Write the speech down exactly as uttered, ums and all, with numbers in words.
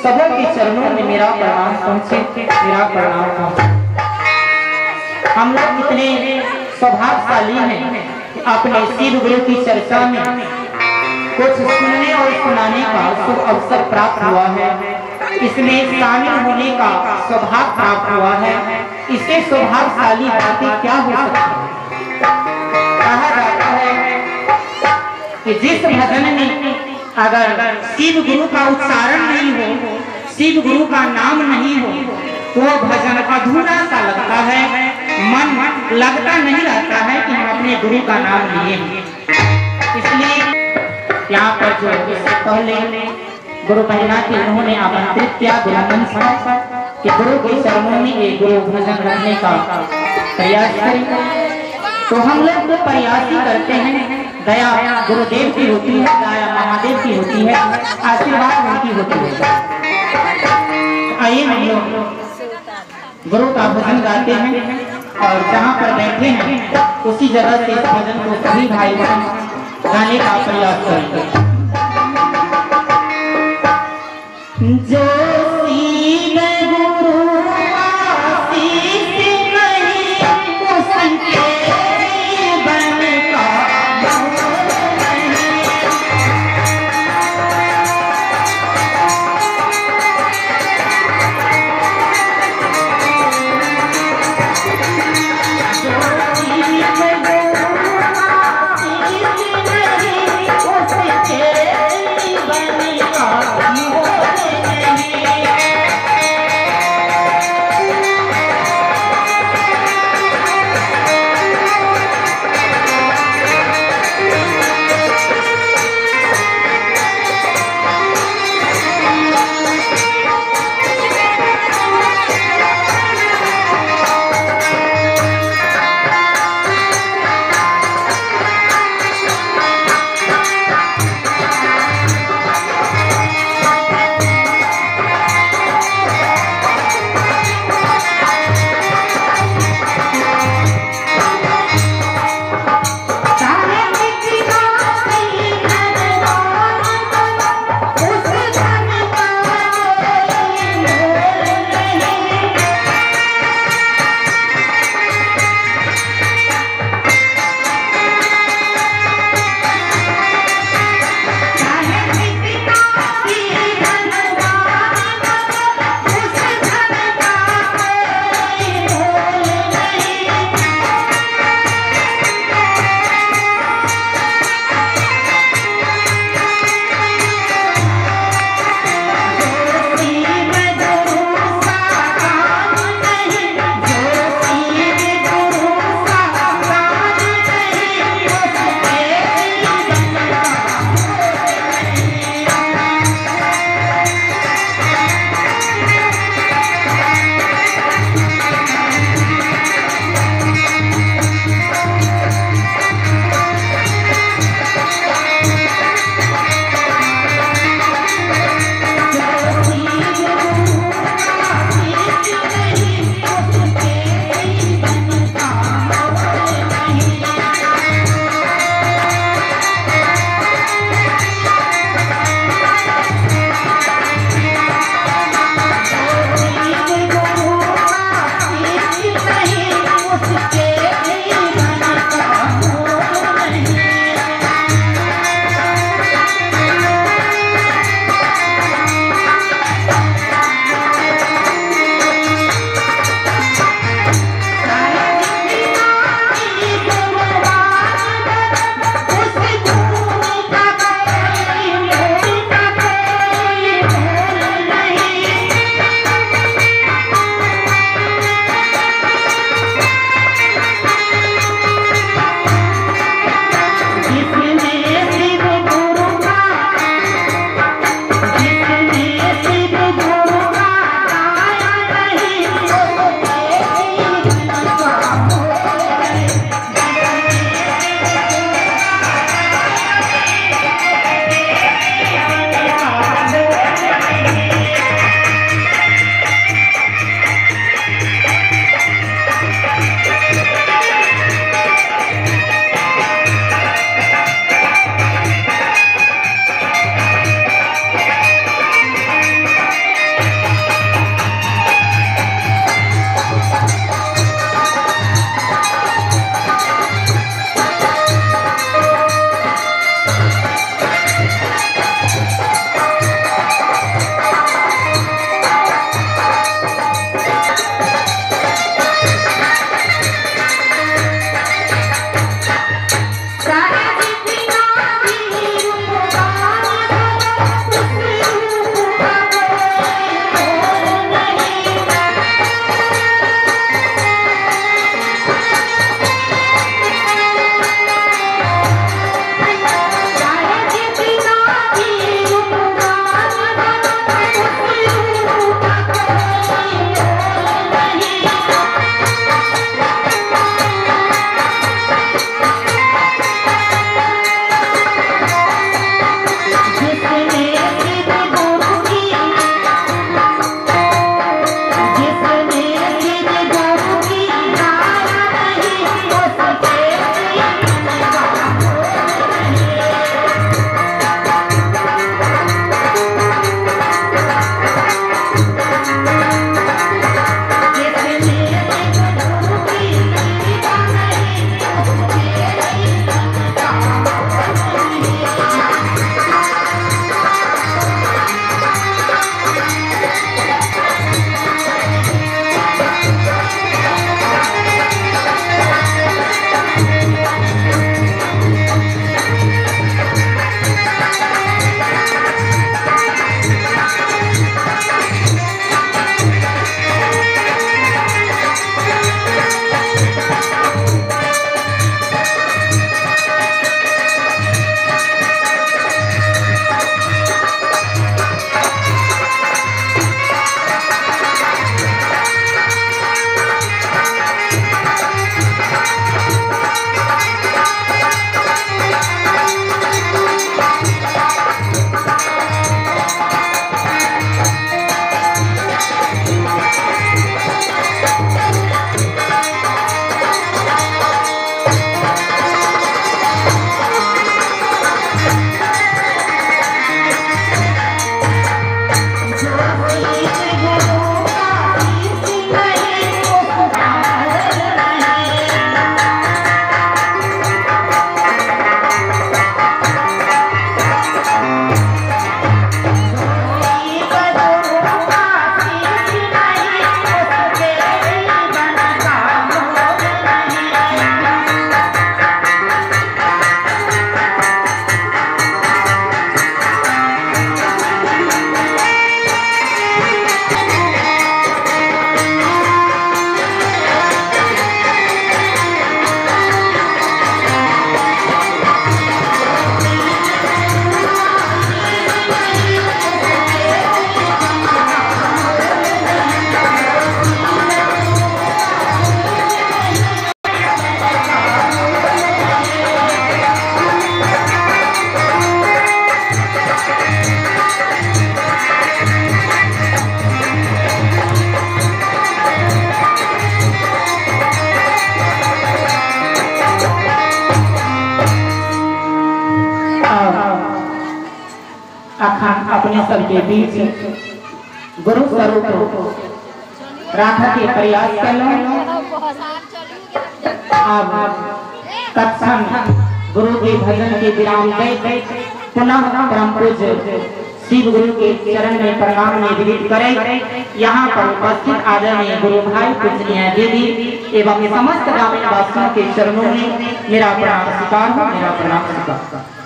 सबों के चरणों में मेरा प्रणाम पहुंचे, मेरा प्रणाम पहुंचे। हम लोग इतने सौभाग्यशाली हैं कि अपने शिव गुरु की चर्चा में कुछ सुनने और सुनाने का शुभ अवसर प्राप्त हुआ है, इसमें शामिल होने का सौभाग्य प्राप्त हुआ है। इससे सौभाग्यशाली बातें क्या हो सकती है? कहा जाता है कि जिस भजन में अगर शिव गुरु का उच्चारण नहीं हो, शिव गुरु का नाम नहीं हो, तो भजन अधूरा सा लगता है, मन लगता नहीं रहता है कि हम अपने गुरु का नाम लिए हैं। इसलिए यहाँ पर जो इससे पहले गुरु महिमा के उन्होंने आमंत्रित किया गुरु मंच कि गुरु के चरणों में ये गुरु भजन रखने का प्रयास करें, तो हम लोग तो प्रयास ही करते हैं। दया गुरुदेव की होती है, दया महादेव की होती है, आशीर्वाद उनकी होती है। आइए हम लोग गुरु का भजन गाते हैं और जहाँ पर बैठे हैं उसी जगह से इस भजन को सभी भाई बहन गाने का प्रयास करेंगे। जो अपने सबके बीच गुरु स्वरूप राधा के प्रयास करो। अब तत्क्षण गुरु के भजन के विराम दे पुनः परम पूज्य शिव गुरु के चरण में प्रणाम निवेदित करें। यहाँ पर उपस्थित आदरणीय गुरु भाई पूजनीय देवी एवं समस्त ग्रामीण वासियों के चरणों में मेरा प्रणाम स्वीकार हो, मेरा प्रणाम स्वीकार।